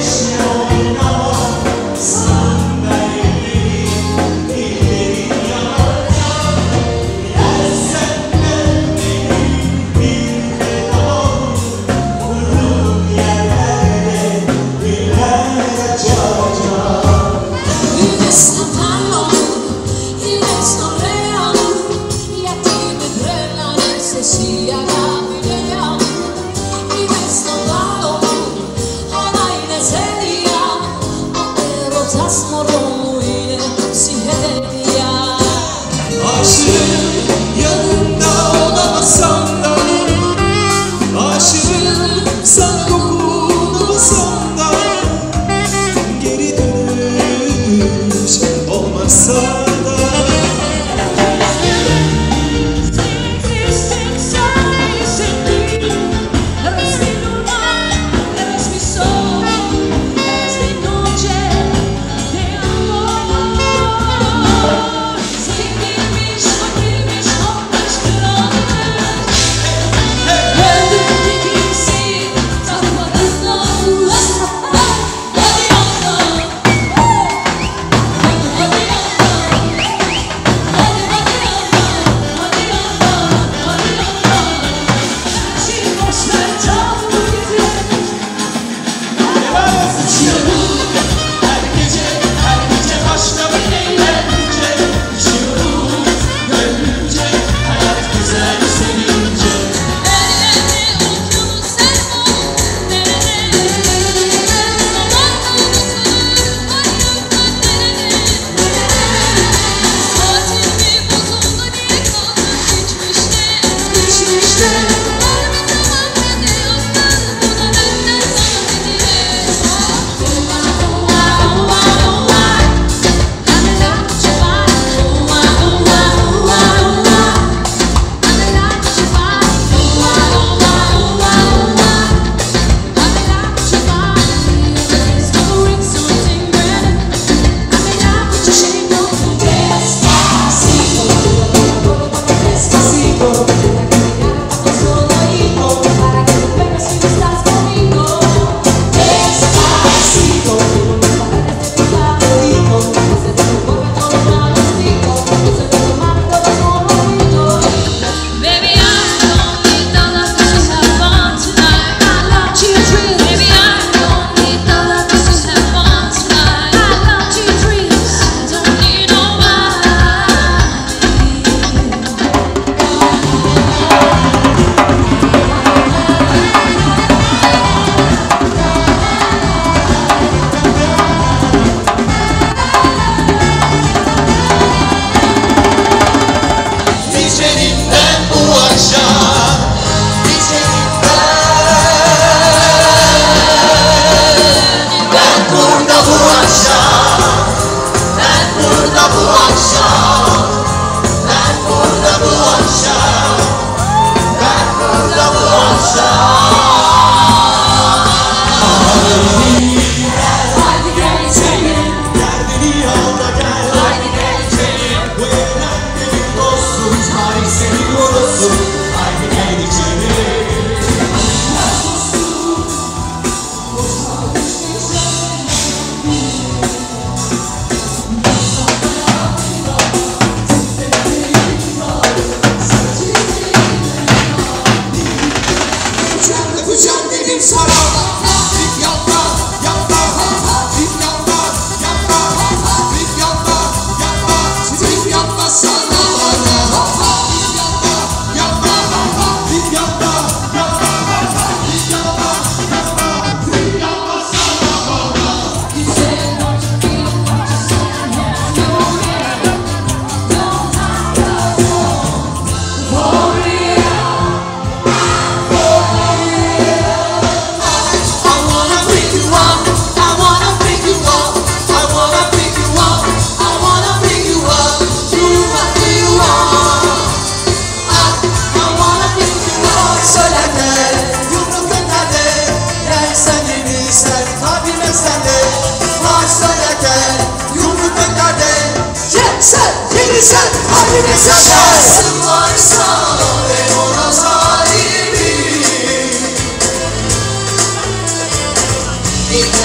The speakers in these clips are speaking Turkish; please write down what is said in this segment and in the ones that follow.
Şansın varsa ve ona sahibi, biter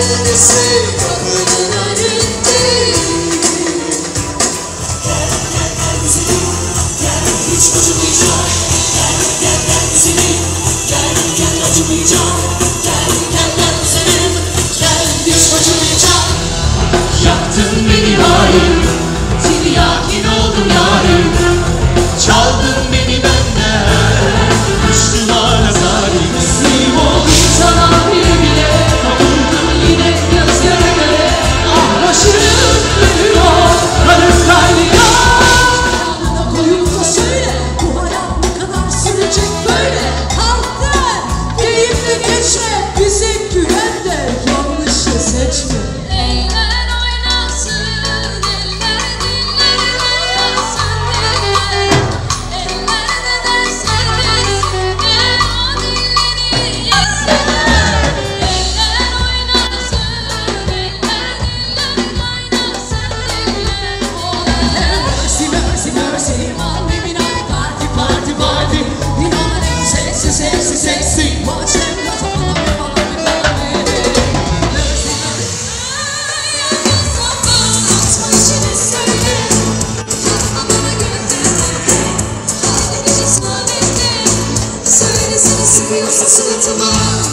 Sevgisi kapının önündeyim. Gel güzelim, gel hiç acımayacak. Gel güzelim, gel acımayacak. Gel güzelim, gel hiç acımayacak. Yaktın beni hain, tiryakin oldum yarim. Çaldın beni benden, düştüm hala zalim. Teslim oldum sana bile bile, kavuldum yine göz göre göre. Ah başım dönüyor, kanım kaynıyor. Yanına koyup da söyle, bu hayat ne kadar sürecek böyle. Kalktı, deyip de geçme, bizi güven de yanlışı seçme. Eller oynasın, eller diller oynasın, eller ne derse desin, gel o dilleri yesin. Eller oynasın, eller diller oynasın, Mercy, mercy, mercy, annemin ay party, party, party. Dünyanın sexy, sexy, sexy. Watch them kazanma ve bana bir tane. Mercy, mercy. Atma içine söyle, yapma bana gönderme. Hadi gece saadette, söylesene seviyorsa suratıma.